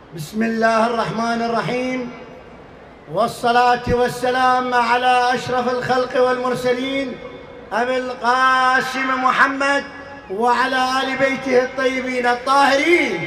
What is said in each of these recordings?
بسم الله الرحمن الرحيم، والصلاة والسلام على أشرف الخلق والمرسلين أبي القاسم محمد وعلى آل بيته الطيبين الطاهرين.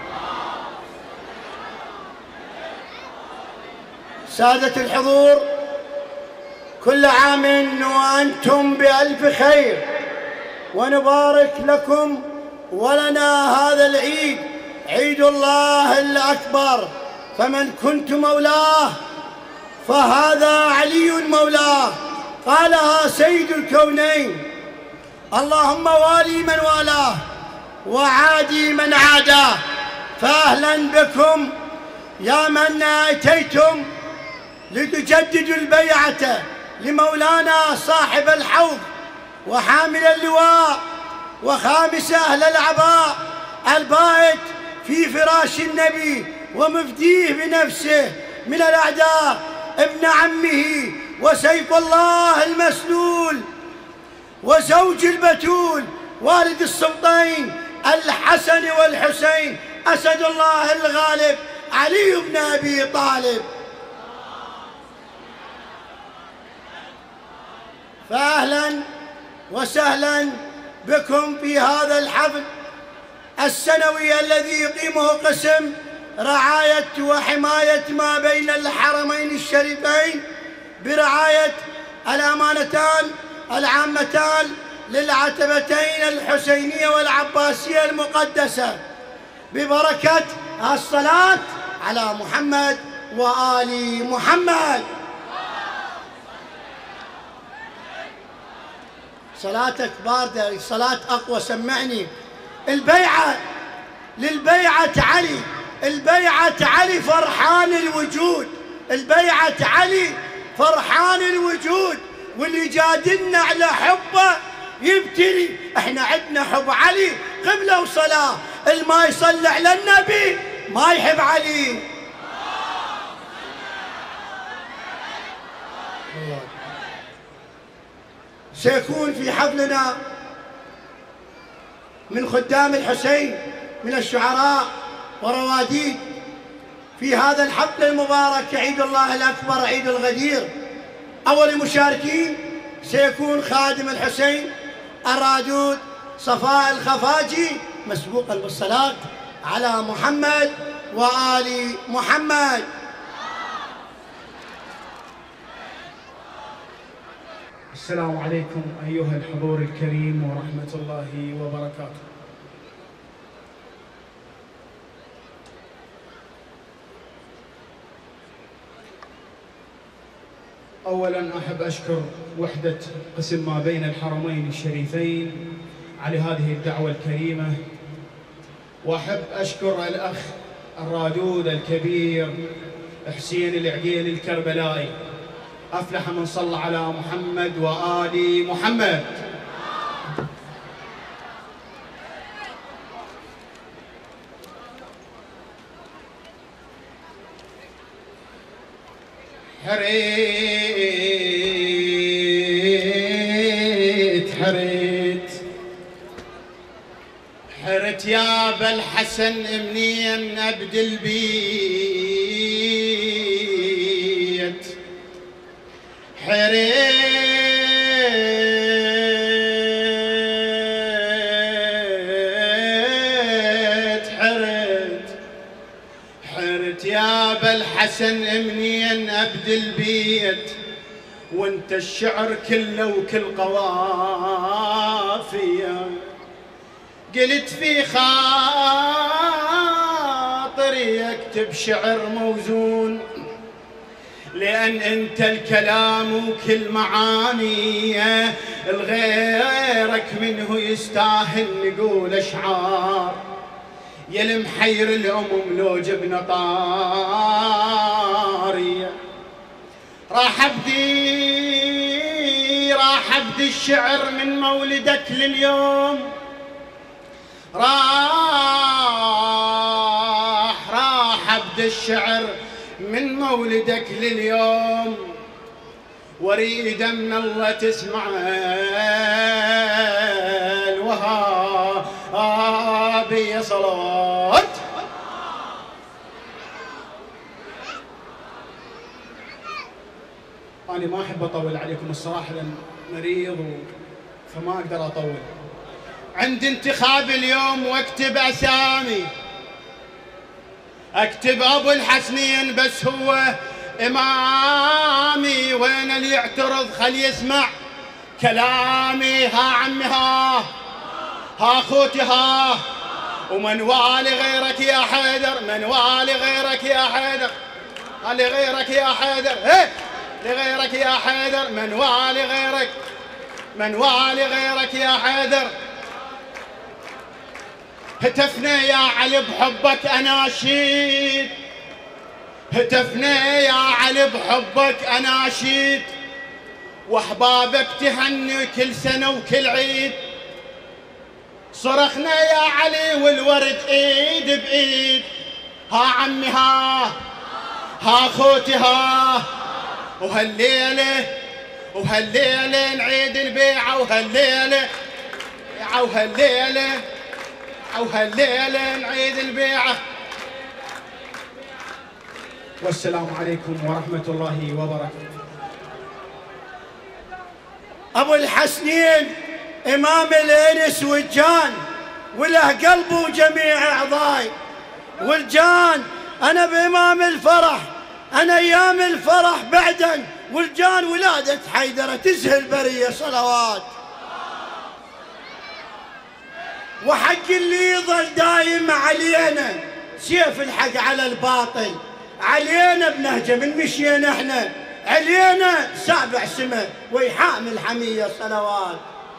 سادة الحضور، كل عام وأنتم بألف خير، ونبارك لكم ولنا هذا العيد، عيد الله الأكبر. فمن كنت مولاه فهذا علي مولاه، قالها سيد الكونين. اللهم والي من والاه وعادي من عاداه. فأهلا بكم يا من أتيتم لتجددوا البيعة لمولانا صاحب الحوض وحامل اللواء وخامس أهل العباء، البائت في فراش النبي ومفديه بنفسه من الأعداء، ابن عمه وسيف الله المسلول وزوج البتول، والد السلطين الحسن والحسين، أسد الله الغالب علي بن أبي طالب. فأهلا وسهلا بكم في هذا الحفل السنوي الذي يقيمه قسم رعاية وحماية ما بين الحرمين الشريفين برعاية الأمانتان العامتان للعتبتين الحسينية والعباسية المقدسة، ببركة الصلاة على محمد وآل محمد. صلاتك باردة، صلاة أقوى، سمعني. البيعة للبيعة علي، البيعة علي فرحان الوجود، البيعة علي فرحان الوجود، واللي جادلنا على حبه يبتلي. احنا عندنا حب علي قبلة وصلاة، الما يصلي على النبي ما يحب علي. سيكون في حفلنا من خدام الحسين من الشعراء ورواديد في هذا الحفل المبارك، عيد الله الأكبر، عيد الغدير. أول المشاركين سيكون خادم الحسين الرادود صفاء الخفاجي، مسبوقا بالصلاة على محمد وآل محمد. السلام عليكم أيها الحضور الكريم ورحمة الله وبركاته. أولاً أحب أشكر وحدة قسم ما بين الحرمين الشريفين على هذه الدعوة الكريمة، وأحب أشكر الأخ الرادود الكبير حسين العقيل الكربلائي، أفلح من صلى على محمد وآل محمد. حرت يا بالحسن منين أبد البيت، حرت يا بالحسن منين أبد البيت، وانت الشعر كله وكل قوافيه، قلت في خاطري اكتب شعر موزون، لأن أنت الكلام وكل معانيه الغيرك منه يستاهل نقول أشعار. يا المحير الأمم لو جبنا طارية، راح أبدي الشعر من مولدك لليوم، راح أبدي الشعر من مولدك لليوم، واريد من الله تسمع الوهابية صلوات أنا ما أحب أطول عليكم الصراحة لأن مريض فما أقدر أطول. عند انتخاب اليوم واكتب أسامي، أكتب أبو الحسنين بس هو إمامي، وين اللي يعترض خل يسمع كلامي. ها عمي ها أخوتي ها، ومن والي غيرك يا حيدر، من والي غيرك يا حيدر، لغيرك يا حيدر، لغيرك يا حيدر، من والي غيرك، من والي غيرك يا حيدر. هتفنا يا علي بحبك أناشيد، هتفنا يا علي بحبك أناشيد، وأحبابك تهني كل سنة وكل عيد. صرخنا يا علي والورد ايد بايد. ها عمي ها اخوتي ها، وهالليله وهالليله نعيد البيعه، وهالليله وهالليله وهالليله نعيد البيعه. والسلام عليكم ورحمه الله وبركاته. ابو الحسنين إمام الإنس والجان، وله قلبه وجميع أعضاي والجان. أنا بإمام الفرح، أنا أيام الفرح بعدا، والجان ولادة حيدرة تزهل برية صلوات. وحق اللي يظل دايم علينا سيف الحق على الباطل، علينا بنهجة من مشينا احنا، علينا سابع سمة ويحامل حمية صلوات.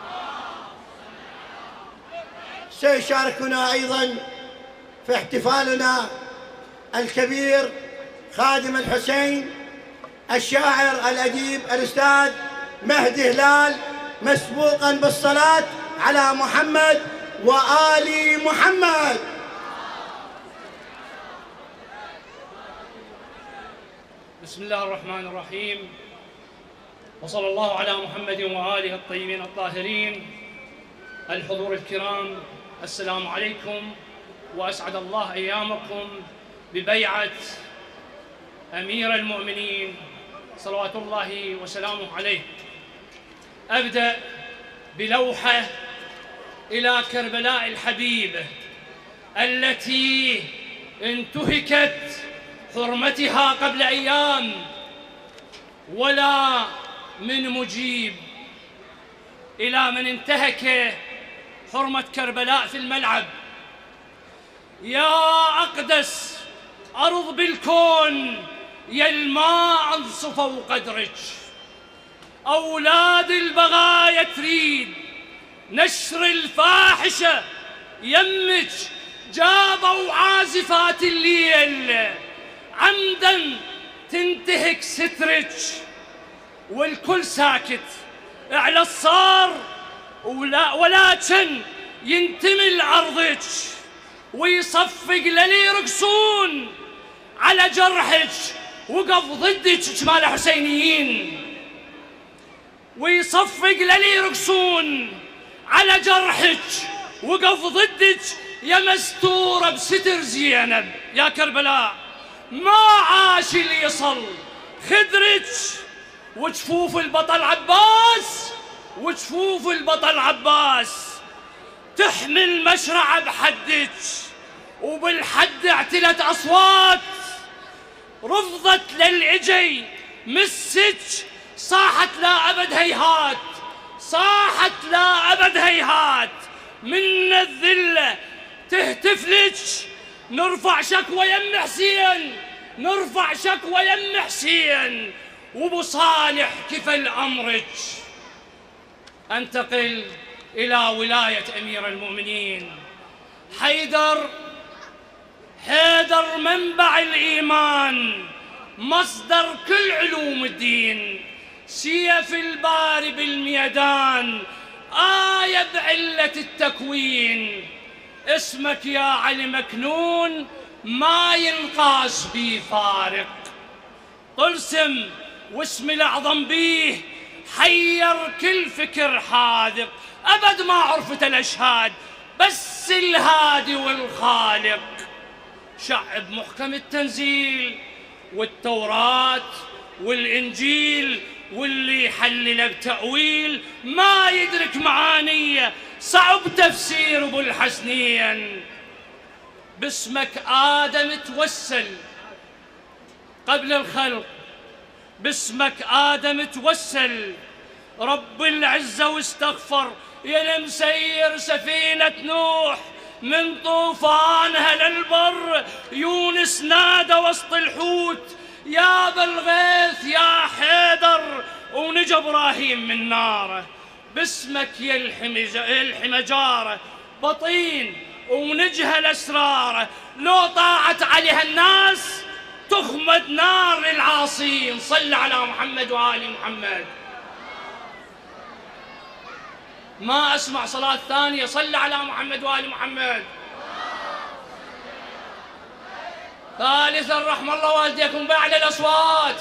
سيشاركنا أيضا في احتفالنا الكبير خادم الحسين الشاعر الأديب الأستاذ مهدي هلال، مسبوقا بالصلاة على محمد وآل محمد. بسم الله الرحمن الرحيم، وصلى الله على محمد وآله الطيبين الطاهرين. الحضور الكرام، السلام عليكم، وأسعد الله أيامكم ببيعة أمير المؤمنين صلوات الله وسلامه عليه. أبدأ بلوحة إلى كربلاء الحبيبة التي انتهكت حرمتها قبل أيام، ولا من مجيب إلى من انتهك حرمة كربلاء في الملعب. يا أقدس أرض بالكون، يا الماء أنصف وقدرك. أولاد البغايا تريد نشر الفاحشة، يمك جابوا عازفات الليل عمداً تنتهك سترك، والكل ساكت على الصار، ولكن ينتمي لأرضك ويصفق للي يرقصون على جرحك، وقف ضدك جمال حسينيين، ويصفق للي يرقصون على جرحك، وقف ضدك يا مستورة بستر زينب. يا كربلاء ما عاش اللي يصل خدرك، وجفوف البطل عباس، وجفوف البطل عباس تحمل مشرع بحدك، وبالحد اعتلت أصوات رفضت للعجي مسك، صاحت لا أبد هيهات، صاحت لا أبد هيهات من الذلة تهتف لك. نرفع شكوى يم حسين، نرفع شكوى يم حسين، وابو صالح كفل أمرك. أنتقل إلى ولاية أمير المؤمنين حيدر. حيدر منبع الإيمان، مصدر كل علوم الدين، سيف الباري بالميدان، آية بعلة التكوين. اسمك يا علي مكنون ما ينقاس بيه فارق، طلسم واسم الأعظم بيه حير كل فكر حاذق. أبد ما عرفت الأشهاد بس الهادي والخالق، شعب محكم التنزيل والتوراة والإنجيل، واللي يحلله بتأويل ما يدرك معانيه، صعب تفسير أبو الحسنين. باسمك آدم توسل قبل الخلق، باسمك آدم توسل رب العزة واستغفر. يا مسير سفينة نوح من طوفانها للبر، يونس نادى وسط الحوت يا بالغيث يا حيدر، ونجى إبراهيم من ناره. باسمك يلحم جاره بطين ونجهل أسراره، لو طاعت عليها الناس تخمد نار للعاصين. صل على محمد وآل محمد. ما أسمع صلاة ثانية. صل على محمد وآل محمد. ثالثا رحم الله والديكم بأعلى الأصوات.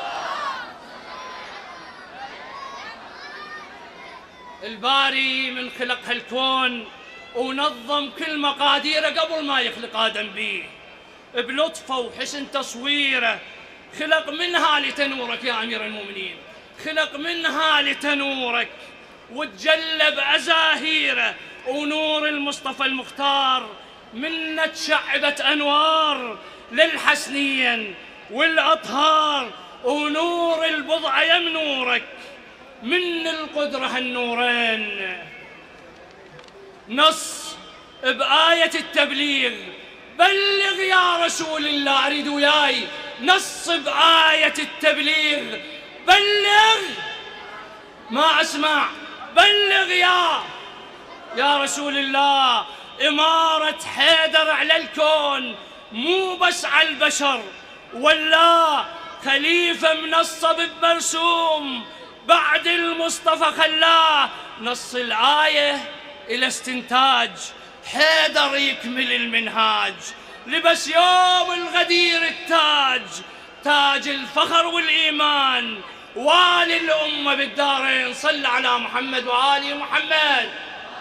الباري من خلق هالكون ونظم كل مقاديره قبل ما يخلق آدم بيه، بلطفه وحسن تصويره خلق منها لتنورك يا أمير المؤمنين، خلق منها لتنورك وتجلى بأزاهيره، ونور المصطفى المختار منه تشعبت أنوار للحسنين والأطهار، ونور البضع يم نورك من القدرة هالنورين. نص بآية التبليغ بلغ يا رسول الله، أريد وياي نص بآية التبليغ بلغ، ما أسمع بلغ يا رسول الله. إمارة حيدر على الكون مو بس على البشر، ولا خليفة منصب بمرسوم بعد المصطفى خلاه. نص الآية إلى استنتاج حيدر يكمل المنهاج، لبس يوم الغدير التاج، تاج الفخر والإيمان، والي الأمة بالدارين. صل على محمد وآل محمد.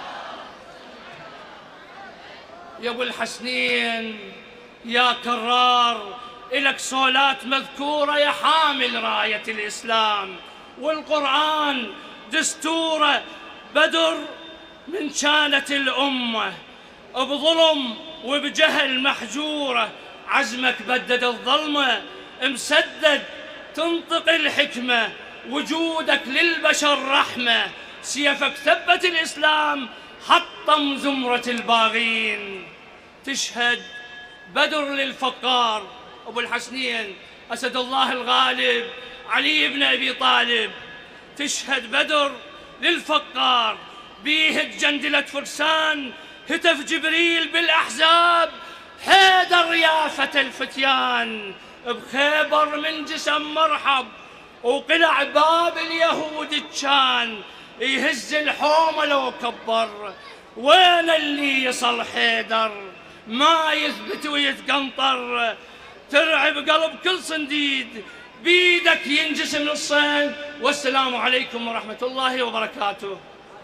يا أبو الحسنين يا كرار، إلك صولات مذكورة يا حامل راية الإسلام، والقرآن دستوره بدر من كانت الأمة بظلم وبجهل محجورة، عزمك بدد الظلمة مسدد تنطق الحكمة، وجودك للبشر رحمة، سيفك ثبت الإسلام حطم زمرة الباغين. تشهد بدر للفقار أبو الحسنين أسد الله الغالب علي بن أبي طالب، تشهد بدر للفقار بيه تجندلة فرسان، هتف جبريل بالأحزاب حيدر يا فتى الفتيان، بخيبر من جسم مرحب وقلع باب اليهود كان، يهز الحومة لو كبر، وين اللي يصل حيدر ما يثبت ويتقنطر، ترعب قلب كل صنديد بيدك ينجسم نصين. والسلام عليكم ورحمة الله وبركاته.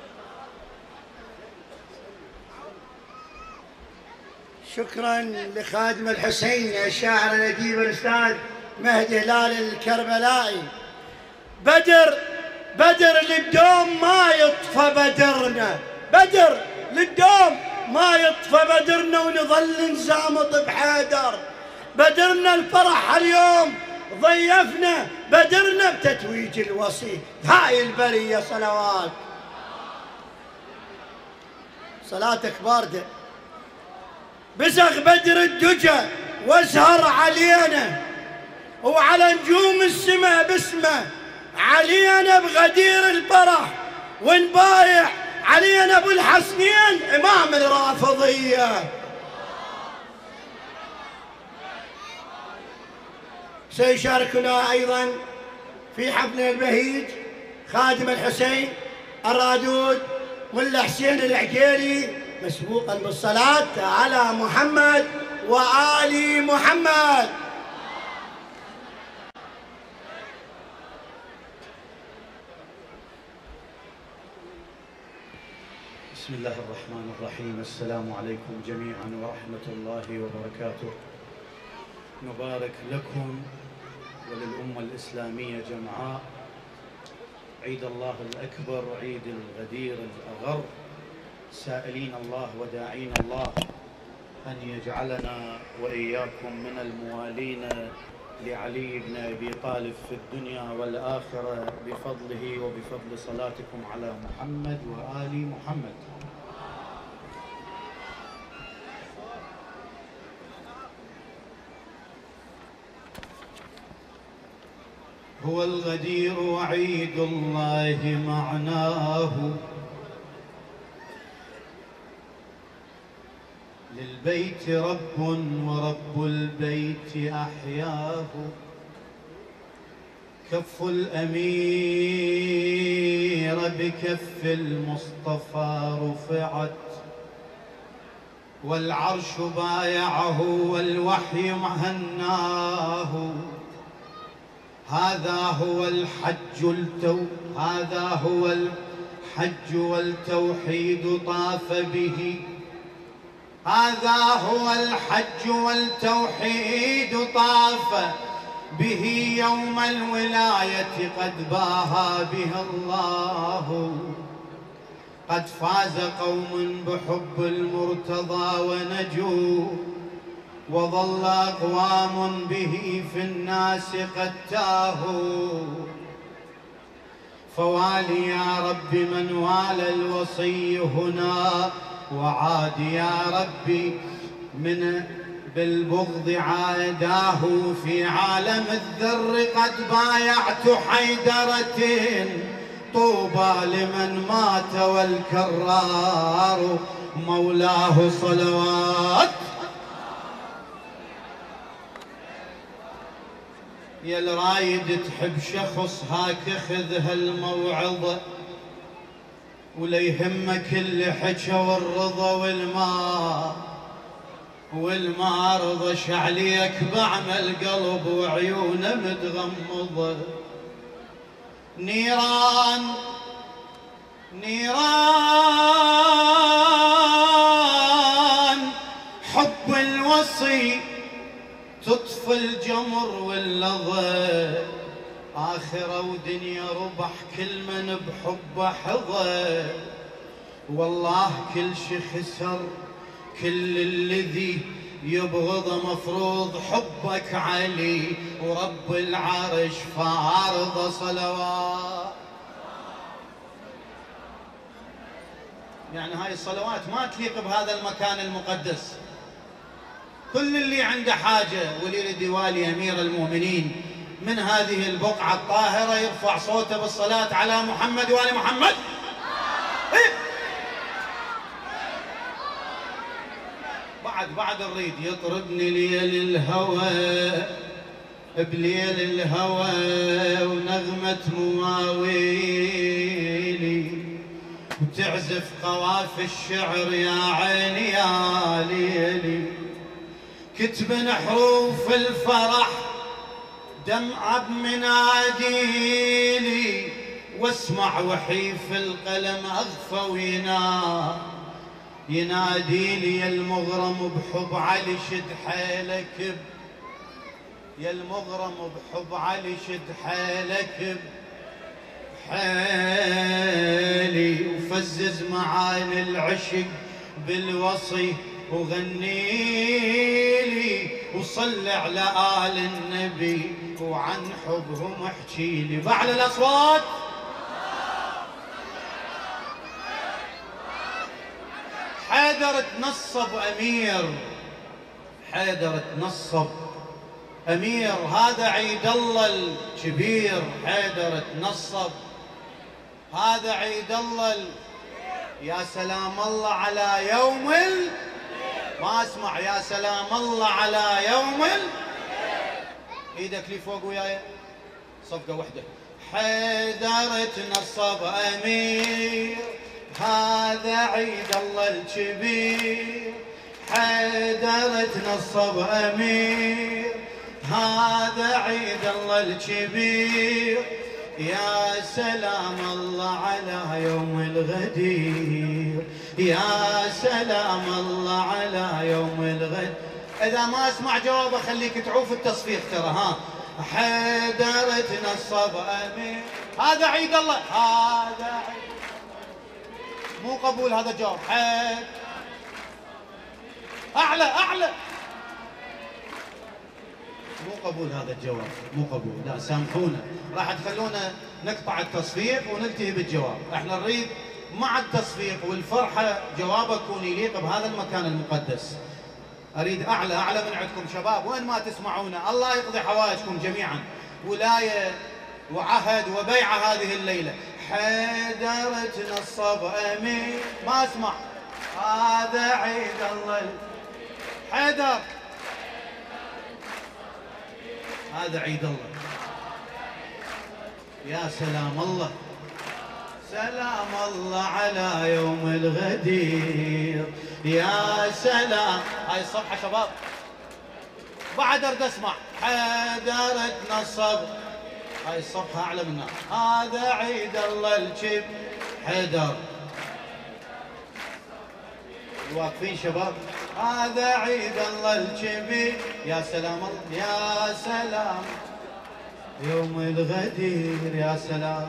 شكرا لخادم الحسين الشاعر الأديب الأستاذ مهدي هلال الكربلائي. بدر للدوم ما يطفى بدرنا، بدر للدوم ما يطفى بدرنا، ونظل نزامط بحيدر. بدرنا الفرح اليوم ضيفنا، بدرنا بتتويج الوصي هاي البرية. صلوات صلاتك باردة. بزغ بدر الدجى وازهر علينا، وعلى نجوم السماء باسمه علينا بغدير الفرح، ونبايع علينا ابو الحسنين امام الرافضيه. سيشاركنا ايضا في حفلنا البهيج خادم الحسين الرادود ملا حسين العقيلي، مسبوقا بالصلاة على محمد وآل محمد. بسم الله الرحمن الرحيم. السلام عليكم جميعا ورحمة الله وبركاته. نبارك لكم وللأمة الإسلامية جمعاء عيد الله الأكبر، عيد الغدير الأغر، سائلين الله وداعين الله أن يجعلنا وإياكم من الموالين لعلي بن أبي طالب في الدنيا والآخرة بفضله وبفضل صلاتكم على محمد وآل محمد. هو الغدير وعيد الله معناه، للبيت رب ورب البيت أحياه، كف الأمير بكف المصطفى رفعت، والعرش بايعه والوحي هناه، هذا هو الحج والتوحيد طاف به، هذا هو الحج والتوحيد طاف به، يوم الولاية قد باها بها الله، قد فاز قوم بحب المرتضى ونجوا، وظل أقوام به في الناس قد تاهوا، فوالي يا رب من والى الوصي هنا، وعاد يا ربي من بالبغض عاداه، في عالم الذر قد بايعت حيدرة، طوبى لمن مات والكرار مولاه صلوات. يا الرايد تحب شخص هاك خذ هالموعظة، ولا يهمك اللي حكى والرضا والما رضش عليك، بعمل قلب وعيونه متغمضة، نيران حب الوصي تطفي الجمر واللظى، آخرة ودنيا ربح كل من بحبه حظى، والله كل شي خسر، كل الذي يبغض مفروض حبك علي، ورب العرش فارض صلوات. يعني هاي الصلوات ما تليق بهذا المكان المقدس. كل اللي عنده حاجة واللي يريد يوالي أمير المؤمنين من هذه البقعة الطاهرة يرفع صوته بالصلاة على محمد وآل محمد. بعد نريد يطربني ليل الهوى، بليل الهوى ونغمة مواويلي، وتعزف قواف الشعر يا عيني يا ليلي، كتب حروف الفرح دمعة بمناديلي، واسمع وحيف القلم أغفى ينادي لي، يا المغرم بحب علي شد حيلك، يا المغرم بحب علي شد حيلك بحيلي، وفزز معاني العشق بالوصي وغنيلي، وصل على آل النبي وعن حبهم احكيلي. بأعلى الأصوات حيدر تنصب أمير، حيدر تنصب أمير، هذا عيد الله الكبير، حيدر تنصب هذا عيد الله يا سلام الله على يوم ما اسمع، يا سلام الله على يوم ايدك لي فوق وياي صفقة وحدة. حيدر تنصب أمير، هذا عيد الله الكبير، حيدر تنصب أمير، هذا عيد الله الكبير، يا سلام الله على يوم الغدير، يا سلام الله على يوم الغد. إذا ما أسمع جواب أخليك تعوف التصفيق ترى. ها حيدر تنصب أمير. هذا عيد الله، هذا عيد مو قبول هذا الجواب. أعلى أعلى، مو قبول هذا الجواب، مو قبول. لا سامحونا، راح تخلونا نقطع التصفيق وننتهي بالجواب. احنا نريد مع التصفيق والفرحة جوابك يكون يليق بهذا المكان المقدس. أريد أعلى أعلى من عندكم شباب، وين ما تسمعونا. الله يقضي حوائجكم جميعا. ولاية وعهد وبيعة هذه الليلة. حيدر تنصب أمير. ما أسمع. هذا عيد الله. حيدر، هذا عيد الله. يا سلام الله، سلام الله على يوم الغدير. يا سلام. هاي الصفحة شباب بعد ارد اسمع. حيدر تنصب. هاي الصفحة اعلى منها. هذا عيد الله الجب. حيدر واقفين شباب. هذا عيد الله الجبي. يا سلام الله، يا سلام يوم الغدير. يا سلام.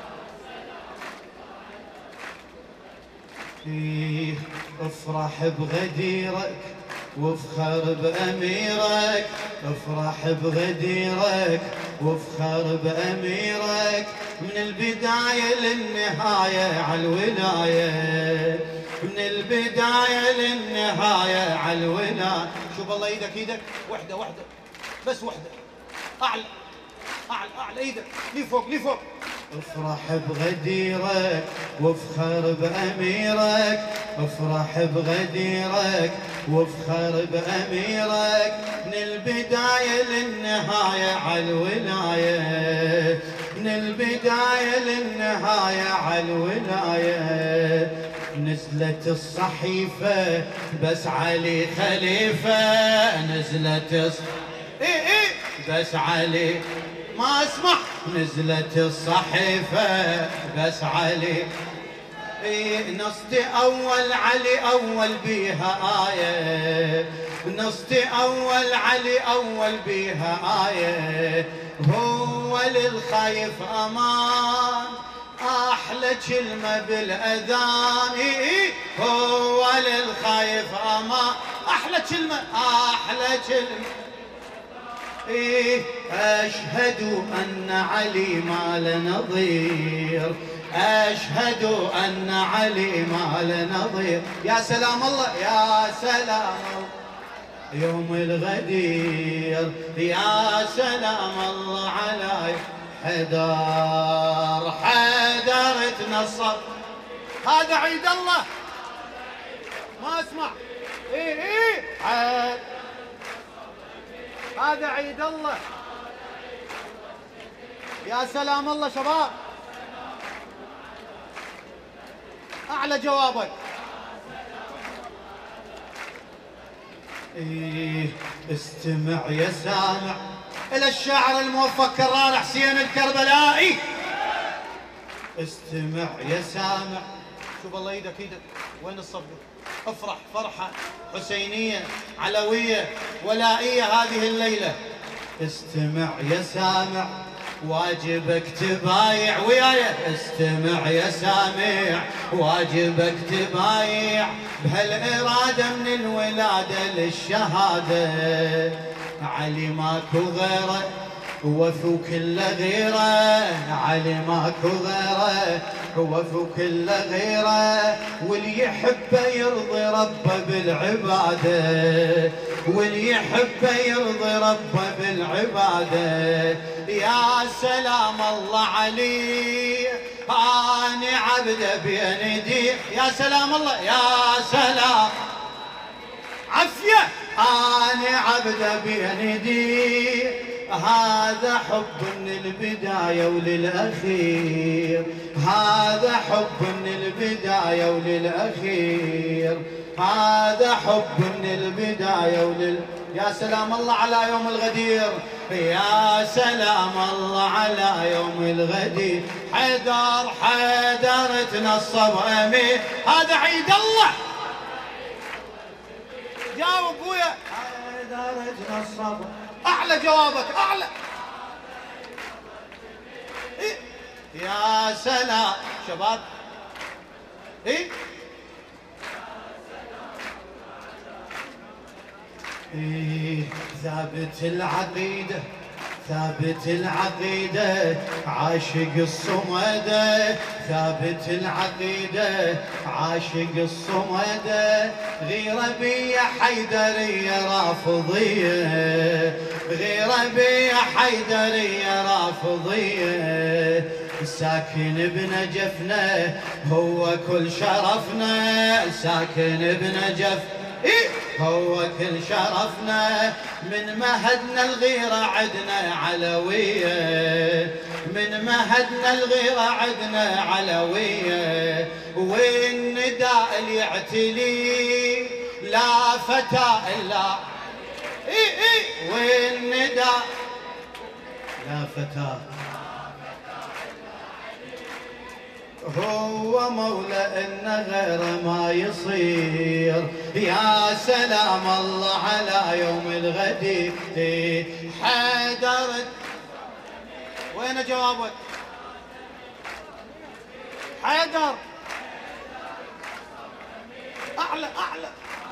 فيه افرح بغديرك وافخر بأميرك. افرح بغديرك وافخر بأميرك. من البداية للنهاية عالولاية. من البداية للنهاية عالولاية. شوف الله ايدك ايدك. وحدة وحدة بس وحدة. أعلى أعلى أعلى ايدك لي فوق لي فوق. افرح بغديرك وافخر بأميرك. افرح بغديرك وافخر بأميرك. من البداية للنهاية عالولاية. من البداية للنهاية عالولاية. نزلت الصحيفة بس علي خليفة. نزلت بس علي. ما اسمع. نزلت الصحيفة بس علي. نصتي أول علي أول بيها آية. نصتي أول علي أول بيها آية. هو للخايف أمان. أحلى كلمة بالأذان. هو للخايف أمان. أحلى كلمة أحلى كلمة. أشهد أن علي ما له نظير. أشهد أن علي ما له نظير. يا سلام الله، يا سلام الله يوم الغدير. يا سلام الله على حيدر. حيدر تنصر. هذا عيد الله. ما اسمع. هذا عيد الله. يا سلام الله شباب. أعلى جوابك. استمع يا سامع إلى الشاعر الموفق كرار حسين الكربلائي. استمع يا سامع. شوف الله ايدك ايدك. وين الصبر؟ افرح فرحة حسينية علوية ولائية هذه الليلة. استمع يا سامع واجبك تبايع وياي. استمع يا سامع واجبك تبايع. بهالإرادة من الولادة للشهادة. علي ماكو غيره وفو كل غيره. علي ماكو غيره وفو كل غيره. واللي يحبه يرضي ربه بالعبادة. واللي يحبه يرضي ربه بالعبادة. يا سلام الله علي أنا عبده بين دي. يا سلام الله، يا سلام عفية. أنا عبده بين دي. هذا حب من البداية وللأخير. هذا حب من البداية وللأخير. هذا حب من البداية يا سلام الله على يوم الغدير. يا سلام الله على يوم الغدير. حيدر حيدر تنصب أمير. هذا عيد الله. جاوب ويا. حيدر تنصب. أعلى جوابك أعلى. يا سلام شباب. إيه؟ إيه ثابت العقيدة، ثابت العقيدة عاشق الصمدة، ثابت العقيدة عاشق الصمدة، غيرة بي حيدرية رافضية، غيرة بي حيدرية رافضية، ساكن بنجفنا هو كل شرفنا، ساكن بنجف هو كل شرفنا، من مهدنا الغيرة عدنا علوية، من مهدنا الغيرة عدنا علوية، والنداء اللي يعتلي لا فتى إلا والنداء لا فتى هو مولى إن غير ما يصير. يا سلام الله على يوم الغدير حيدر. وين جوابك؟ حيدر أعلى أعلى.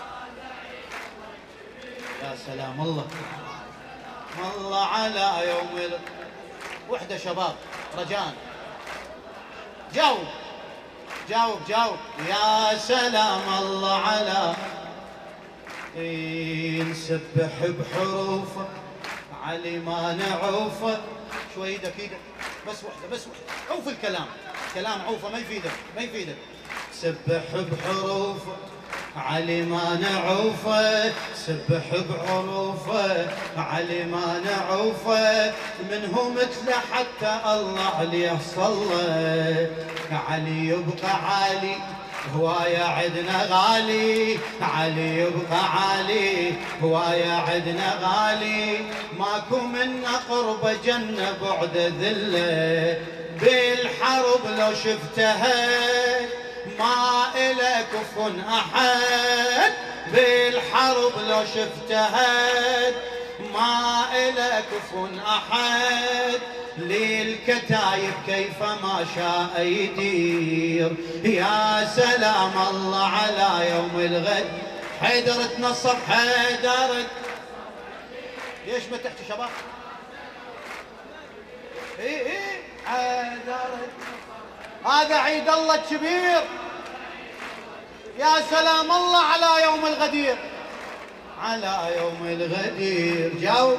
يا سلام الله الله على يوم وحدة شباب رجاء جاوب جاوب جاوب. يا سلام الله على نسبح بحروفه علي ما نعوفه. شوي ايدك ايدك بس وحده بس وحده. عوف الكلام، كلام عوفه ما يفيدك ما يفيدك. سبح بحروفه علي ما نعوفه، سبح بعروفه علي ما نعوفه، منه مثل حتى الله عليه صلى. علي يبقى عالي هوايا عدنا غالي، علي يبقى عالي هوايا عدنا غالي، ماكو منا قرب جنة بعد ذله، بالحرب لو شفتها ما إلى كف أحد، بالحرب لو شفتها ما إلى كف أحد، للكتايب كيف ما شاء يدير. يا سلام الله على يوم الغد. حيدر تنصب حيدر. ليش ما تحكي شباب؟ اي حيدر هذا عيد الله الكبير. يا سلام الله على يوم الغدير، على يوم الغدير. جاوب.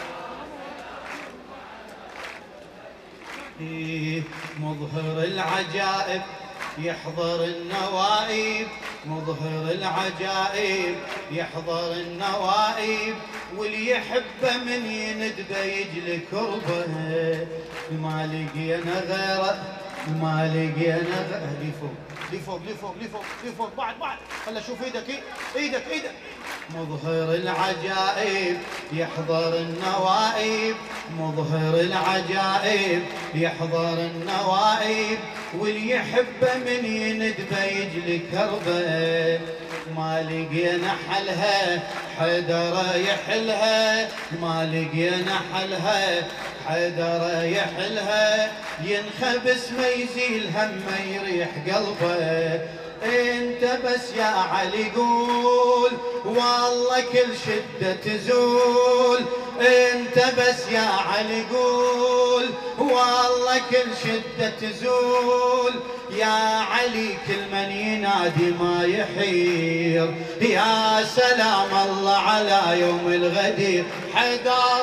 مظهر العجائب يحضر النوائب، مظهر العجائب يحضر النوائب، واللي يحبه من يندبه يجلي كربه، ما لقينا غيره ما لقينا غيره. لي فوق لي فوق لي فوق لي فوق لي فوق بعد خل اشوف ايدك ايدك ايدك. مظهر العجائب يحضر النوائب، مظهر العجائب يحضر النوائب، واللي يحبه من يندبه يجلي كربه، ما لقينا حلها حيدر يحلها، ما لقينا حلها حيدر يحلها، ينخبس ما يزيل هم ما يريح قلبه. انت بس يا علي قول والله كل شدة تزول، انت بس يا علي قول والله كل شدة تزول، يا علي كل من ينادي ما يحير. يا سلام الله على يوم الغدير. حيدر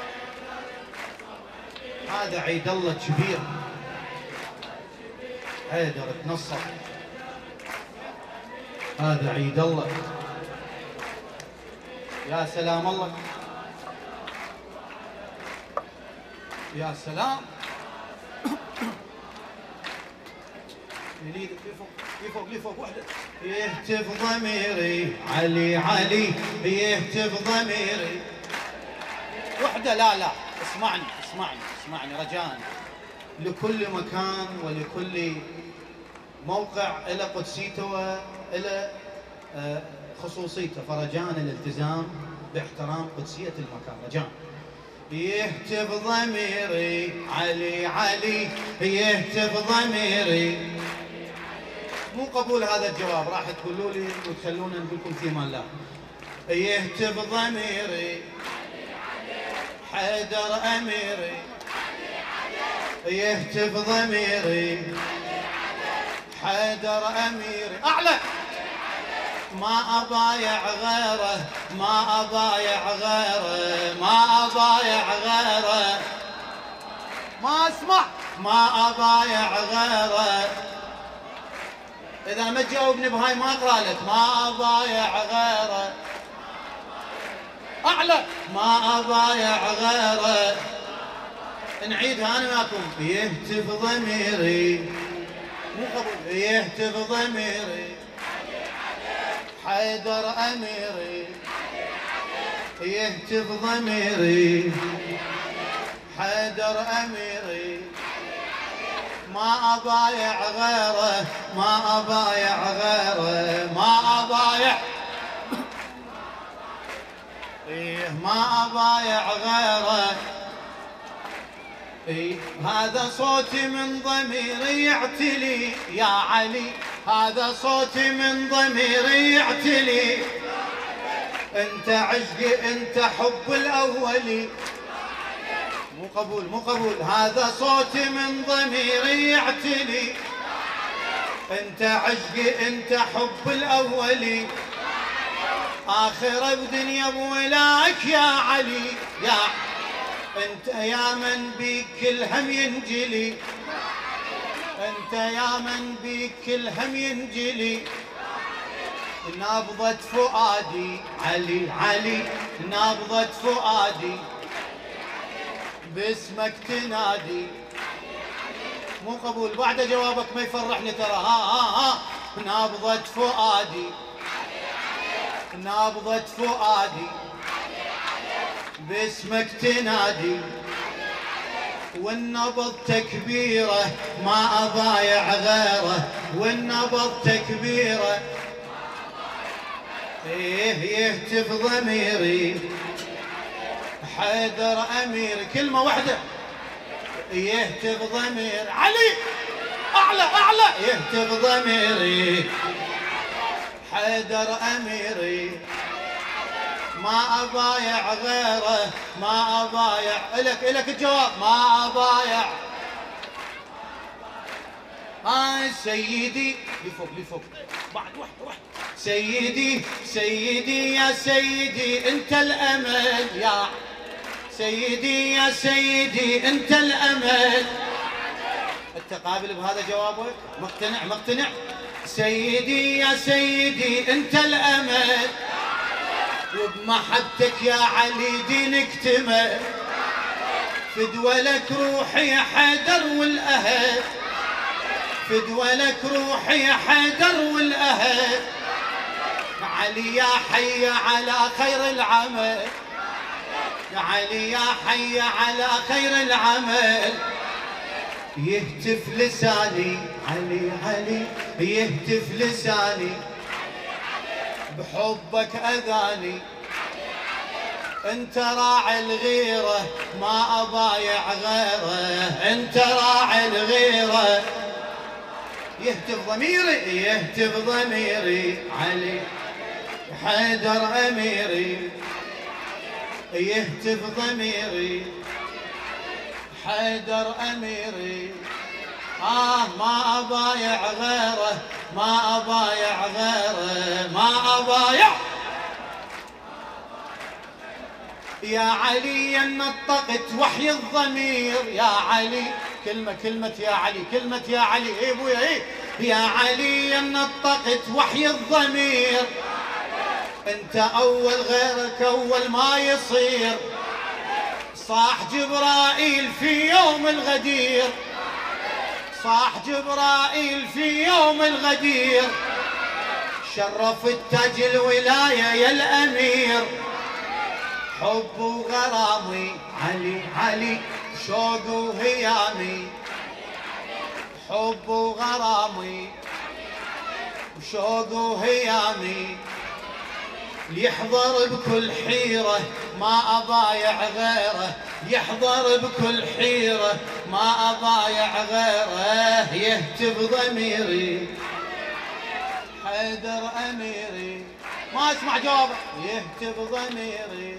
هذا عيد الله الكبير. حيدر تنصر هذا عيد الله. يا سلام الله يا سلام. يليدك لفوق لفوق لفوق وحده. يهتف ضميري علي علي يهتف ضميري وحده. لا لا اسمعني اسمعني اسمعني رجاء. لكل مكان ولكل موقع إلى قدسيته وإلى خصوصيته، فرجاء الالتزام باحترام قدسية المكان رجاء. يهتف ضميري علي علي يهتف ضميري. مو قبول هذا الجواب، راح تقولوا لي وتخلونا نقول لكم في مال الله. يهتف ضميري حيدر أميري يهتف ضميري حيدر أميري. أعلى ما أضايع غيره ما أضايع غيره ما أضايع غيره ما أسمع ما أضايع غيره. إذا ما تجاوبني بهاي ما أقرأ لك. ما أضايع غيره أعلى ما أضايع غيره. نعيدها أنا وياكم. يهتف ضميري مو قبول. يهتف ضميري حيدر أميري يهتف ضميري حيدر أميري. ما أضايع غيره ما أضايع غيره ما أضايع ما أضايع غيره. هذا صوتي من ضميري يعتلي يا علي. هذا صوتي من ضميري يعتلي. انت عشقي انت حب الاولي. مو قبول مو قبول. هذا صوتي من ضميري يعتلي. انت عشقي انت حب الاولي. اخر بدنيا بولاك يا علي يا انت يا من بيك الهم ينجلي. انت يا من بيك الهم ينجلي. نبضة فؤادي علي علي نبضة فؤادي باسمك تنادي. مو قبول بعد جوابك ما يفرحني ترى. ها نبضة فؤادي نبضة فؤادي باسمك تنادي. والنبض تكبيره ما أضايع غيره. والنبض تكبيره يهتف ضميري حيدر أمير. كلمة واحدة. يهتف ضمير علي أعلى أعلى. يهتف ضميري حيدر أميري. ما أضايع غيره ما أضايع. إلك الجواب. ما أضايع. سيدي لفوق بعد واحدة. سيدي سيدي يا سيدي انت الامل يا سيدي يا سيدي انت الامل. انت قابل بهذا جوابك؟ مقتنع. سيدي يا سيدي انت الامل. وبمحبتك يا علي دينك اكتمل. فدوى روحي يا حيدر والاهل. فدوى روحي يا حيدر والاهل. علي يا حي على خير العمل. علي يا حي على خير العمل. يهتف لساني علي علي يهتف لساني بحبك أذاني. انت راعي الغيرة ما أضايع غيره. انت راعي الغيرة. يهتف ضميري يهتف ضميري علي حيدر أميري. يهتف ضميري حيدر أميري. ما أضايع غيره ما أضايع غيره ما أضايع. يا علي نطقت وحي الضمير يا علي. كلمة يا علي كلمة يا علي. ايه ابويا ايه. يا علي نطقت وحي الضمير. انت اول غيرك اول ما يصير. صاح جبرائيل في يوم الغدير. صاح جبرائيل في يوم الغدير. شرف التاج الولاية يا الأمير. حب وغرامي علي علي شوق وهيامي. حب وغرامي وشوق وهيامي. يحضر بكل حيرة ما أضايع غيره، يحضر بكل حيرة ما أضايع غيره، يهتف ضميري حيدر أميري، ما أسمع جوابه، يهتف ضميري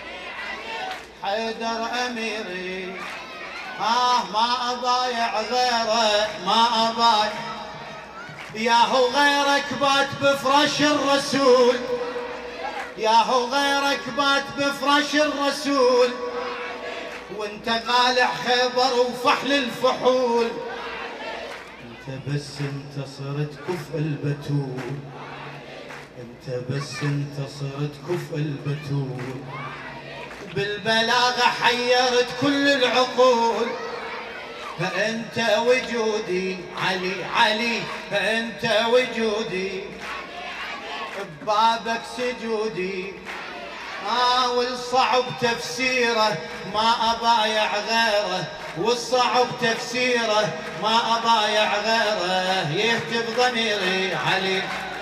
حيدر أميري، ما أضايع غيره ما أضايع، ياهو غيرك بات بفرش الرسول، ياهو غيرك بات بفرش الرسول، وانت قالع خيبر وفحل الفحول، انت بس انت صرت كفء البتول، انت بس انت صرت كفء البتول، بالبلاغة حيرت كل العقول، فأنت وجودي علي علي، فأنت وجودي ببابك سجودي، والصعب تفسيره ما أضايع غيره، والصعب تفسيره ما أضايع غيره، يهتف ضميري علي،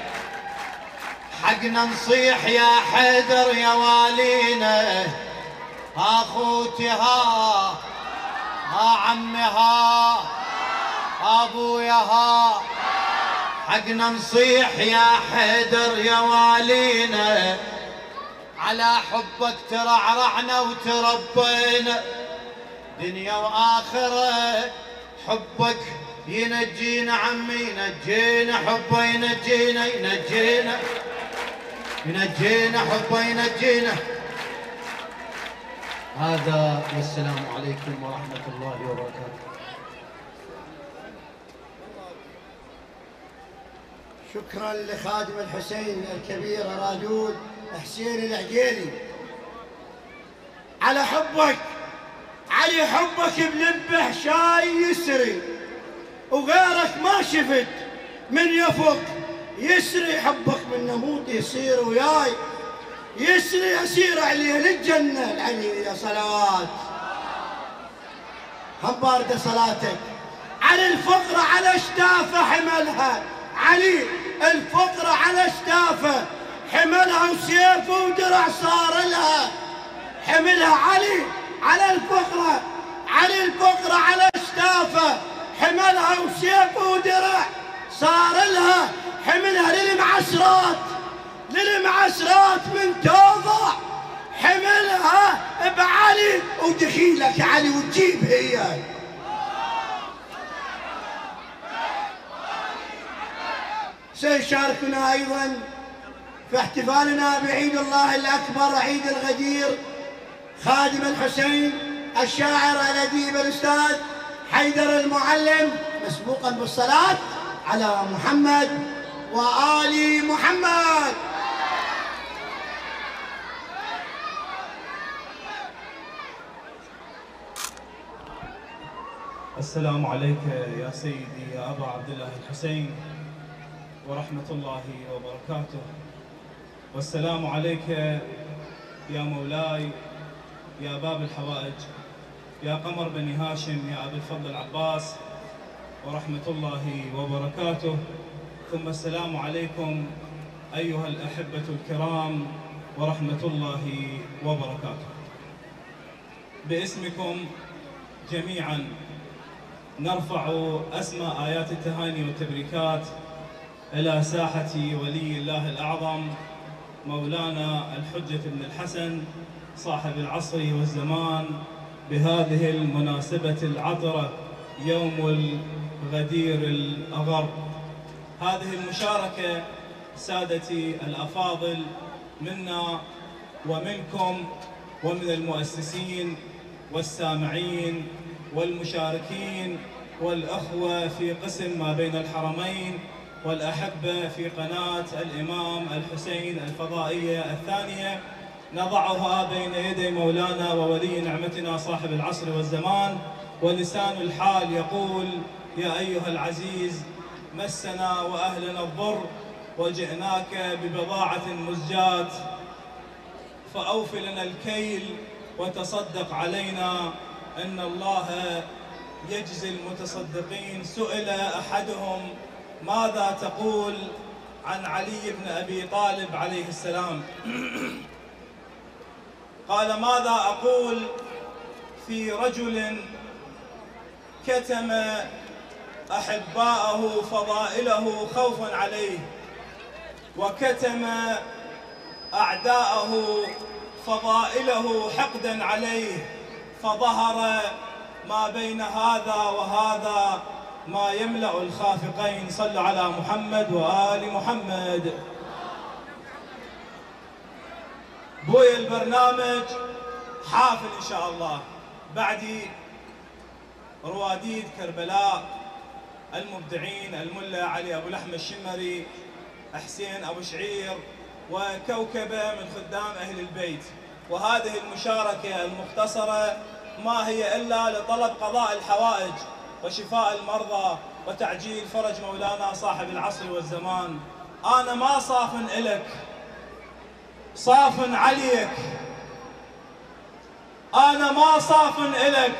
حقنا نصيح يا حيدر يا والينا، اخوتي ها عمي ها ابويا ها، حقنا نصيح يا حيدر يا والينا، على حبك ترعرعنا وتربينا، دنيا واخره حبك ينجينا عمي، ينجينا حبه ينجينا ينجينا ينجينا حبه ينجينا. هذا والسلام عليكم ورحمة الله وبركاته. شكرا لخادم الحسين الكبير رادود حسين العجيلي على حبك علي، حبك بلبه شاي يسري، وغيرك ما شفت من يفق يسري، حبك من نموت يصير وياي يسري، يسير عليه للجنة العلي يا صلوات. هم باردة صلاتك على الفقرة على اشتافه حملها علي، الفقرة على اشتافه حملها وسيفه ودرع صار لها، حملها علي على الفقرة، علي الفقرة على اشتافه حملها وسيفه ودرع صار لها، حملها للمعسرات للمعسرات من توضع، حملها بعلي ودخيلك علي وتجيب هي. سيشاركنا أيضا في احتفالنا بعيد الله الأكبر عيد الغدير خادم الحسين الشاعر الأديب الأستاذ حيدر المعلم، مسبوقا بالصلاة على محمد وآل محمد. السلام عليك يا سيدي يا أبا عبد الله الحسين ورحمة الله وبركاته، والسلام عليك يا مولاي يا باب الحوائج، يا قمر بني هاشم، يا أبي الفضل العباس ورحمة الله وبركاته، ثم السلام عليكم أيها الأحبة الكرام ورحمة الله وبركاته. باسمكم جميعا نرفع أسمى آيات التهاني والتبريكات إلى ساحة ولي الله الأعظم مولانا الحجة بن الحسن صاحب العصر والزمان، بهذه المناسبة العطرة يوم الغدير الأغر. هذه المشاركة سادتي الأفاضل منا ومنكم ومن المؤسسين والسامعين والمشاركين والأخوة في قسم ما بين الحرمين والأحبة في قناة الإمام الحسين الفضائية الثانية، نضعها بين يدي مولانا وولي نعمتنا صاحب العصر والزمان، ولسان الحال يقول: يا أيها العزيز مسنا وأهلنا الضر وجئناك ببضاعة مزجاة فأوف لنا الكيل وتصدق علينا، إن الله يجزي المتصدقين. سئل أحدهم: ماذا تقول عن علي بن أبي طالب عليه السلام قال: ماذا أقول في رجل كتم أحباءه فضائله خوفا عليه، وكتم أعداءه فضائله حقدا عليه، فظهر ما بين هذا وهذا ما يملأ الخافقين. صلوا على محمد وآل محمد. بوي البرنامج حافل إن شاء الله. بعدي رواديد كربلاء المبدعين الملا علي أبو لحم الشمري، حسين أبو شعير، وكوكبة من خدام أهل البيت. وهذه المشاركة المختصرة ما هي إلا لطلب قضاء الحوائج وشفاء المرضى وتعجيل فرج مولانا صاحب العصر والزمان. أنا ما صافن إلك، صافن عليك. أنا ما صافن إلك،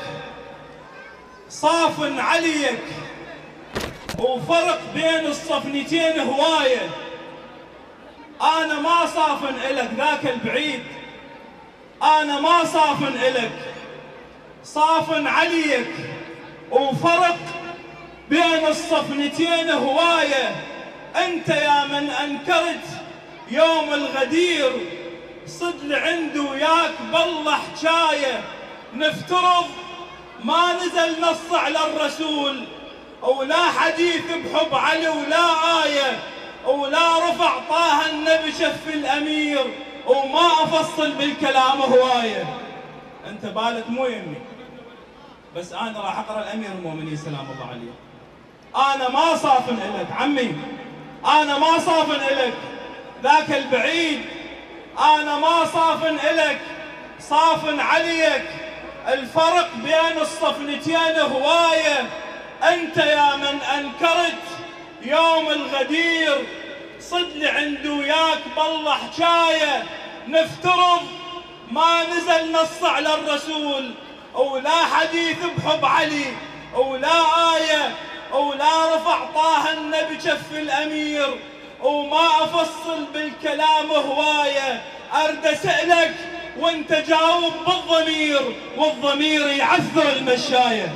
صافن عليك. وفرق بين الصفنتين هواية. أنا ما صافن إلك ذاك البعيد، أنا ما صافن إلك، صافن عليك. وفرق بين الصفنتين هواية. أنت يا من أنكرت يوم الغدير، صد لعند وياك بالله حجاية. نفترض ما نزل نص على الرسول، ولا حديث بحب علي ولا آية، ولا رفع طه النبي شف الأمير، وما أفصل بالكلام هواية. أنت بالك مو يمي، بس أنا راح أقرأ الأمير المؤمنين سلام الله عليه. أنا ما صافن إلك عمي، أنا ما صافن إلك ذاك البعيد، أنا ما صافن إلك، صافن عليك. الفرق بين الصفنتين هواية. أنت يا من أنكرت يوم الغدير، صد لعند وياك بالله حجاية. نفترض ما نزل نص على الرسول، ولا حديث بحب علي، ولا آية، ولا رفع طه النبي شف الأمير، وما أفصل بالكلام هواية. أرد أسألك وانت جاوب بالضمير، والضمير يعثر المشاية.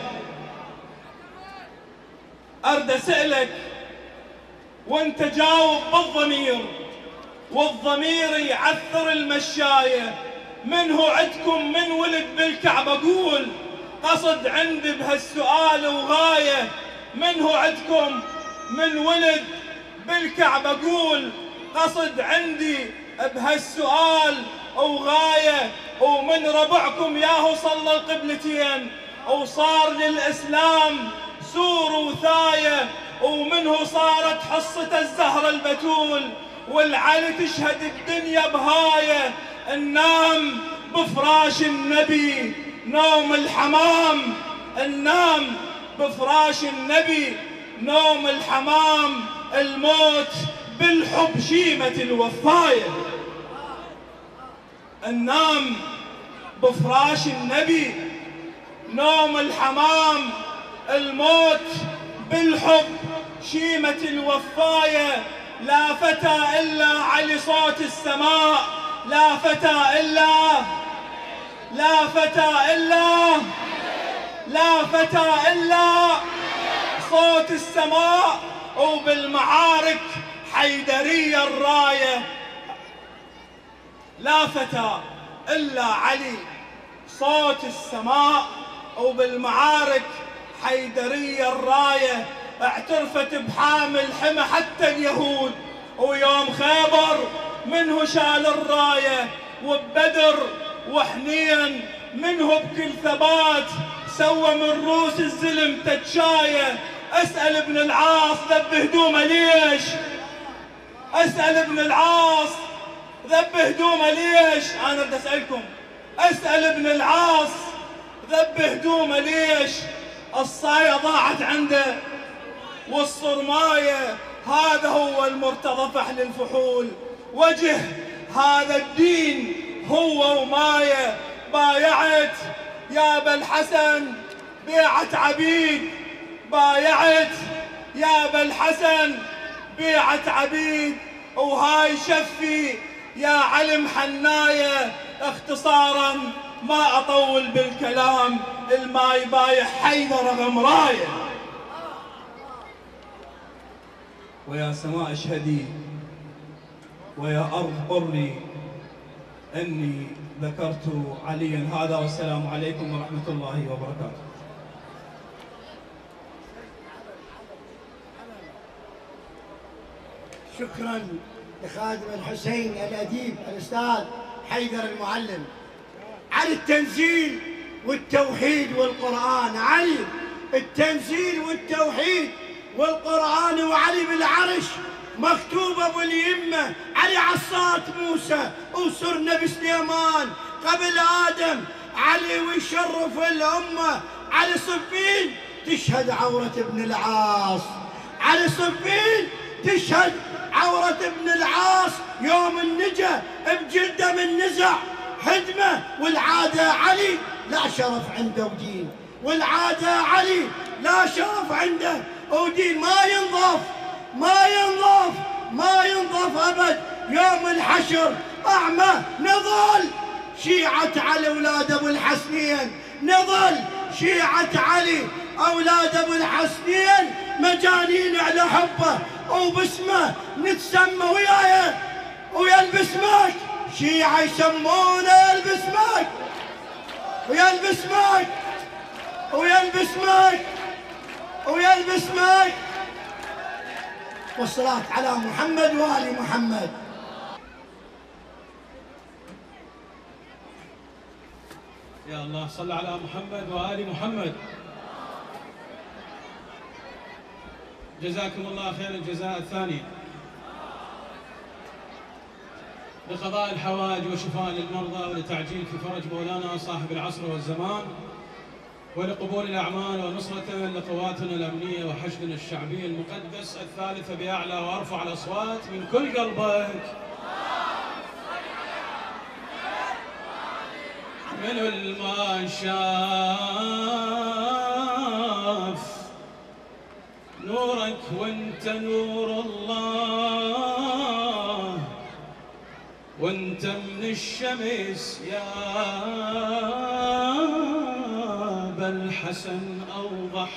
أرد أسألك وانت جاوب بالضمير، والضمير يعثر المشاية. من هو عندكم من ولد بالكعبة؟ قول قصد عندي بهالسؤال وغاية. من هو عندكم من ولد بالكعبة؟ قول قصد عندي بهالسؤال وغاية. ومن ربعكم ياهو صلى القبلتين وصار للإسلام سور وثاية، ومنه صارت حصة الزهرة البتول، والعلي تشهد الدنيا بهاية. النام بفراش النبي نوم الحمام، النام بفراش النبي نوم الحمام. الموت بالحب شيمة الوفاية. النام بفراش النبي نوم الحمام، الموت بالحب شيمة الوفاية. لا فتى إلا علي صوت السماء، لا فتى إلا، لا فتى إلا، لا فتى إلا صوت السماء. وبالمعارك حيدرية الراية. لا فتى إلا علي صوت السماء، وبالمعارك حيدرية الراية. اعترفت بحامل حمى حتى اليهود، ويوم خيبر منه شال الراية. وببدر وحنين منه بكل ثبات، سوى من روس الزلم تتشاية. اسأل ابن العاص ذب هدومه ليش، اسأل ابن العاص ذب هدومه ليش. انا بدي اسألكم، اسأل ابن العاص ذب هدومه ليش. الصاية ضاعت عنده والصرماية، هذا هو المرتضى فحل الفحول. وجه هذا الدين هو وماية. بايعت يا ابا الحسن بيعة عبيد، بايعت يا ابا الحسن بيعة عبيد وهاي شفي يا علم حناية. اختصارا ما أطول بالكلام، الماي بايح حيدر غمراية. ويا سماء اشهدي ويا أرض قري أني ذكرت عليا. هذا والسلام عليكم ورحمة الله وبركاته. شكرا لخادم الحسين الأديب الأستاذ حيدر المعلم على التنزيل والتوحيد والقرآن. علي التنزيل والتوحيد والقرآن، وعلي بالعرش مكتوب أبو اليمة، علي عصات موسى وسر نبي سليمان قبل آدم، علي ويشرف الأمة. علي صفين تشهد عورة ابن العاص، علي صفين تشهد عورة ابن العاص يوم النجا بجلده من نزع هدمه. والعادة علي لا شرف عنده ودين، والعادة علي لا شرف عنده ودين. ما ينضاف ما ينضاف ما ينضاف أبد. يوم الحشر أعمى نظل شيعة علي أولاد أبو الحسنين، نظل شيعة علي أولاد أبو الحسنين مجانين على حبه وباسمه نتسمى وياه ويا البسماك. شيعة يسمونه يا البسماك ويا البسماك ويا البسماك ويا البسماك. والصلاة على محمد وآل محمد. يا الله صل على محمد وآل محمد. جزاكم الله خير الجزاء الثاني لقضاء الحوائج وشفاء للمرضى ولتعجيل في فرج مولانا صاحب العصر والزمان، ولقبول الأعمال ونصرة لقواتنا الأمنية وحشدنا الشعبي المقدس. الثالثة بأعلى وأرفع الأصوات من كل قلبك. من ما شاف نورك وانت نور الله، وانت من الشمس يا ابا الحسن اوضح.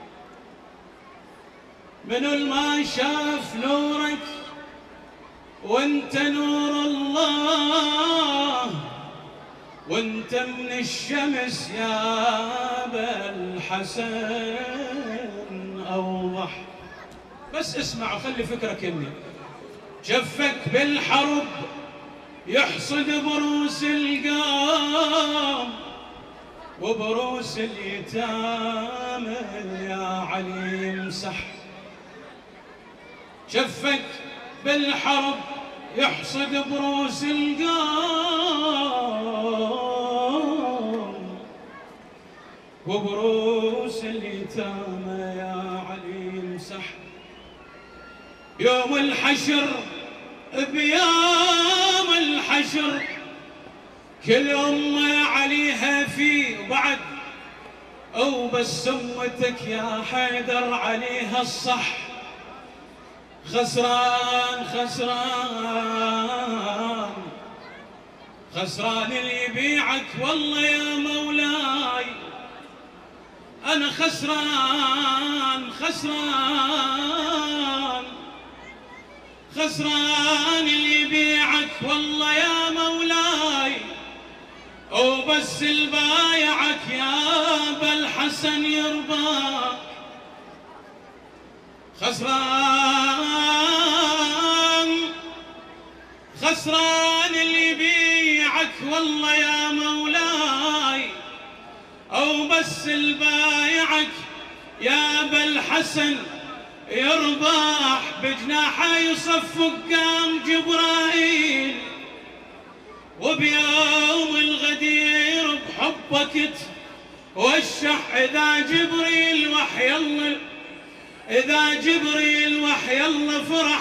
من ما شاف نورك وانت نور الله، وانت من الشمس يا ابا الحسن اوضح. بس اسمع وخلي فكرك يمي. جفك بالحرب يحصد بروس القام وبروس اليتامى يا علي يمسح. جفك بالحرب يحصد بروس القام وبروس اليتامى يا علي يمسح. يوم الحشر بيوم الحشر كل أمة عليها في وبعد، أو بس أمتك يا حيدر عليها الصح. خسران خسران خسران اللي يبيعك والله يا مولاي. أنا خسران خسران خسران اللي يبيعك والله يا مولاي، وبس البايعك يا ابا الحسن يرضى. خسران خسران اللي يبيعك والله يا مولاي، او بس البايعك يا ابا الحسن يرباح. بجناحه يصفق قام جبرائيل، وبيوم الغدير بحبك توشح. اذا جبريل وحي الله اذا جبريل وحي الله فرح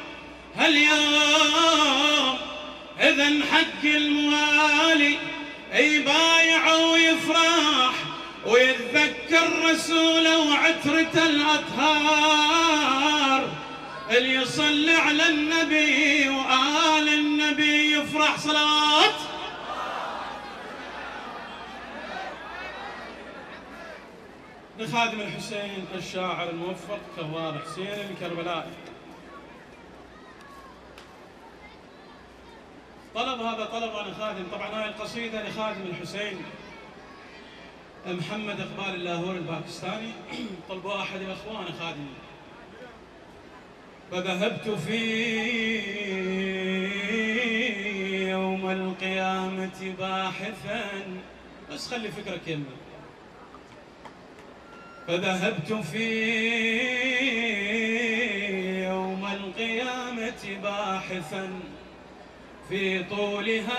هاليوم، اذا حق الموالي يبايع ويفرح ويتذكر رسوله وعترة الأطهار. اللي يصلي على النبي وآل النبي يفرح. صلوات لخادم الحسين الشاعر الموفق كوار حسين الكربلائي. طلب هذا طلب أنا خادم، طبعا هاي القصيدة لخادم الحسين محمد إقبال اللاهور الباكستاني، طلبوا أحد الأخوان خادم. فذهبت في يوم القيامة باحثا، بس خلي فكرة كلمة. فذهبت في يوم القيامة باحثا في طولها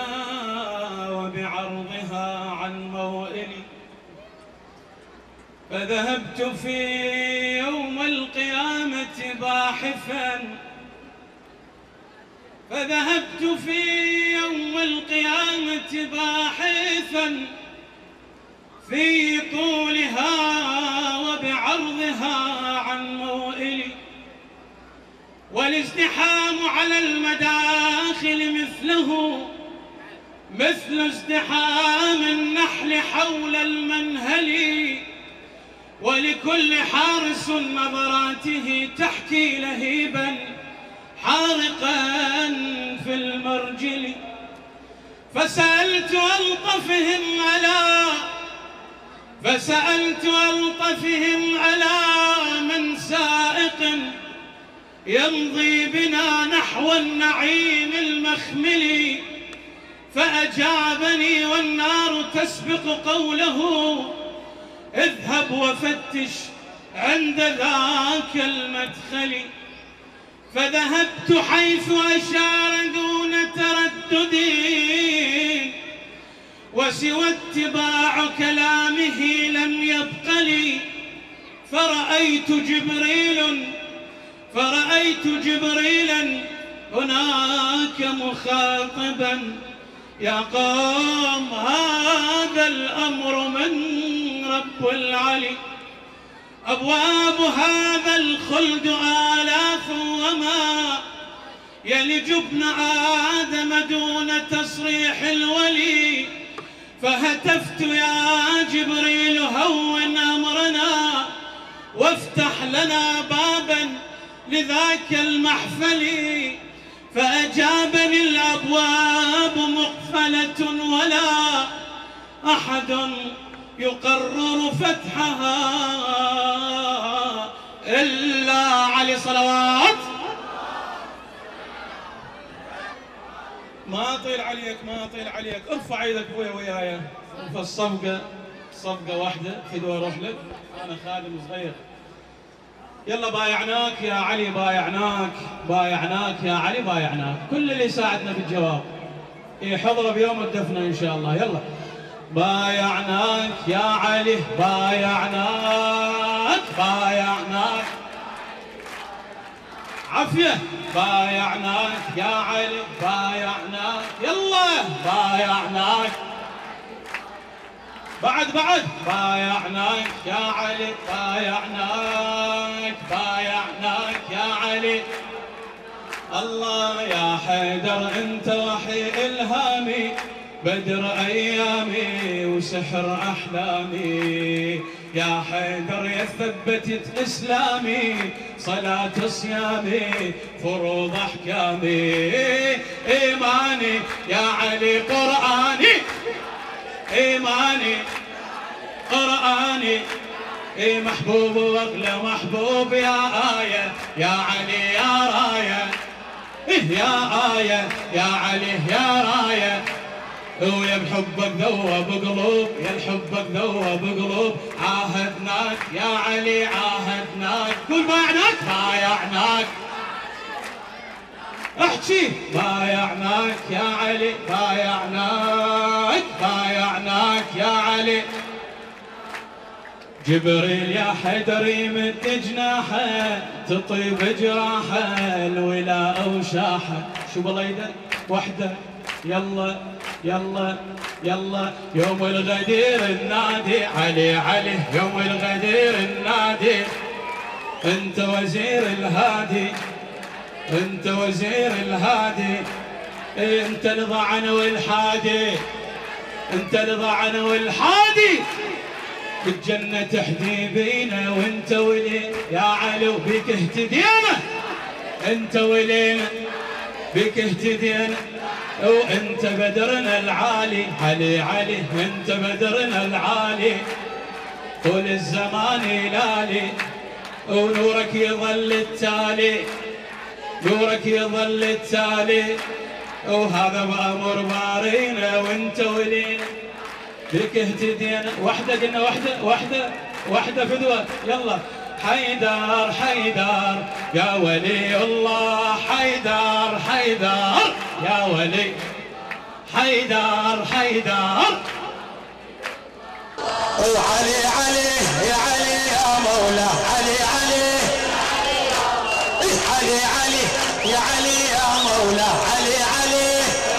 وبعرضها عن موئلي. فذهبت في يوم القيامة باحثا، فذهبت في يوم القيامة باحثا في طولها وبعرضها عن موئلي. والازدحام على المداخل مثل ازدحام النحل حول المنهل. ولكل حارس نظراته تحكي لهيبا حارقا في المرجل. فسألت ألطفهم على من سائق يمضي بنا نحو النعيم المخمل. فأجابني والنار تسبق قوله اذهب وفتش عند ذاك المدخل. فذهبت حيث أشار دون تردد، وسوى اتباع كلامه لم يبق لي. فرأيت جبريلا هناك مخاطبا يا قوم هذا الأمر من رب العلي. أبواب هذا الخلد آلاف وما يلج ابن آدم دون تصريح الولي. فهتفت يا جبريل هون أمرنا وافتح لنا بابا لذاك المحفل. فأجابني الأبواب مقفلة ولا أحد يقرر فتحها إلا علي. صلوات. ما أطيل عليك ارفع ايدك ابويا وياي. فالصفقة صفقة واحدة فدوى اروح لك، أنا خادم صغير. يلا بايعناك يا علي، بايعناك يا علي، بايعناك. كل اللي يساعدنا بالجواب يحضر بيوم الدفن إن شاء الله. يلا بايعناك يا علي، بايعناك عافية. بايعناك يا علي، بايعناك. يلا بايعناك بعد بايعناك يا علي، بايعناك يا علي. الله يا حيدر انت وحي الهامي، بدر ايامي وسحر احلامي. يا حيدر يا ثبتت اسلامي، صلاة صيامي فروض احكامي. ايماني يا علي قرآني، ايماني قرآني. محبوب واغلى محبوب يا آية، يا علي يا راية. يا آية يا علي يا راية. ويا بحبك ذوب قلوب، يا بحبك ذوب قلوب. عاهدناك يا علي عاهدناك. قول بايعناك احكي. بايعناك يا علي، بايعناك يا علي. جبريل يا حيدر يمد جناحه، تطيب جراحه الولاء وشاحه. شو بليده وحده. يلا يوم الغدير النادي علي، يوم الغدير النادي. انت وزير الهادي، انت وزير الهادي، انت الضعن والحادي، انت الضعن والحادي، بالجنة تحدي بينا وانت ولينا يا علو بك اهتدينا، انت ولينا بك اهتدينا، وانت بدرنا العالي علي علي، انت بدرنا العالي طول الزمان لالي، ونورك يظل التالي، نورك يظل التالي، وهذا بأمر بارينا وانت ولينا بك اهتدينا. وحده قلنا وحده فدوه يلا. حيدر حيدر يا ولي الله، حيدر حيدر يا ولي، حيدر حيدر. وعلي علي يا علي يا مولا، علي علي علي علي يا علي يا مولا، علي علي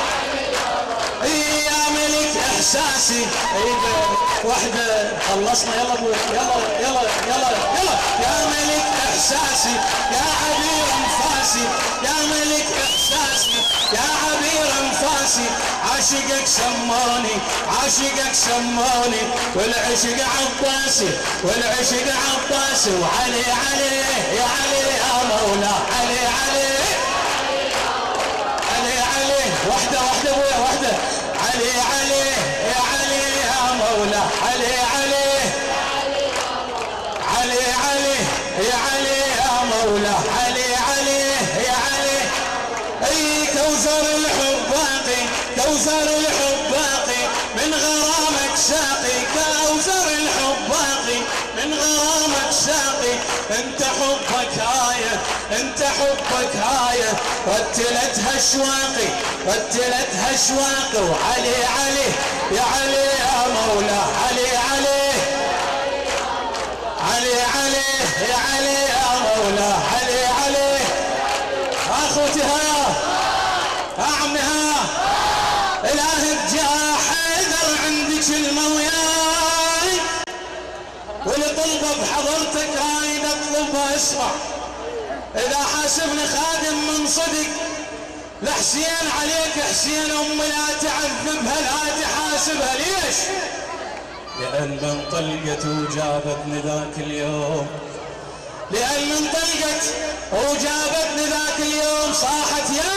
يا ملك احساسي. وحده خلصنا يلا ابوي يلا يلا يلا يلا. يا ملك احساسي يا عبير انفاسي، يا ملك احساسي يا عبير انفاسي، عاشقك سموني عاشقك سموني، والعشق عباسي والعشق عباسي. وعلي علي يا علي يا مولا، علي علي علي علي. وحده ابويا وحده. علي علي يا علي يا مولا، علي علي علي علي يا علي يا مولا، علي علي يا علي. اي كوثر الحب باقي، كوثر الحب باقي من غرامك ساقي، كوثر الحب باقي من غرامك ساقي. انت حبك هايه انت حبك هايه، رتلتها اشواقي رتلتها اشواقي. وعلي علي يا علي يا مولا، علي علي علي علي يا علي يا مولا، علي علي. اخوتي ها عمي ها، الهك جاء حيدر عندك الموياي، والطلبه بحضرتك هاي نطلبها. اسمع اذا حاسبني خادم من صدق لحسين عليك حسين، امي لا تعذبها لا تحاسبها. ليش؟ لان من طلقت وجابتني ذاك اليوم، لان من طلقت وجابتني ذاك اليوم صاحت يا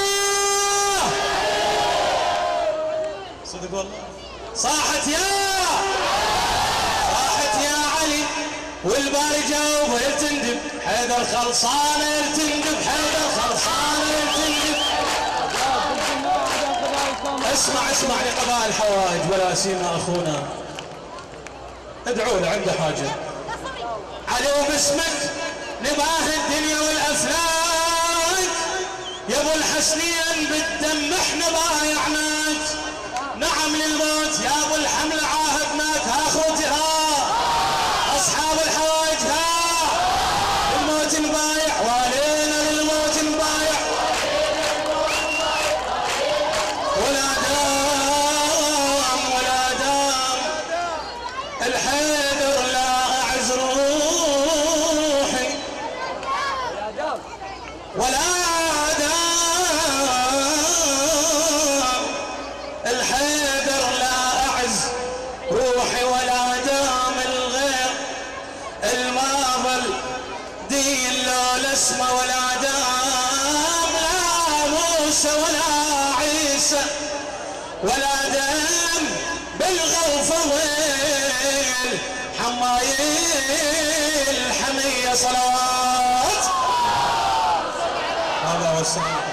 صدق والله، صاحت يا علي، والباري جاوب يرتندب حيدر خلصانه يرتندب، حيدر خلصانه يرتندب. اسمع لقضاء الحوائج ولا سيما اخونا، ادعوا له عنده حاجه. علي وباسمك نباه الدنيا والافلاك، يا ابو الحسنين بالدم احنا بايعناك. نعم للموت يا ابو الحمل عاهدناك. ها اخوتي ها اصحاب الحوائج ها، الموت نبايع وعلينا للموت نبايع. ولا دام ولا دام الحيدر لا اعز روحي، ولا دام الحيدر لا اعز روحي، ولا دام الغير الما ظل دين لو الاسمى، ولا دام لا موسى ولا عيسى، ولا دام بالغوفة ظل حمايل حمية. صلوات هذا والسلام.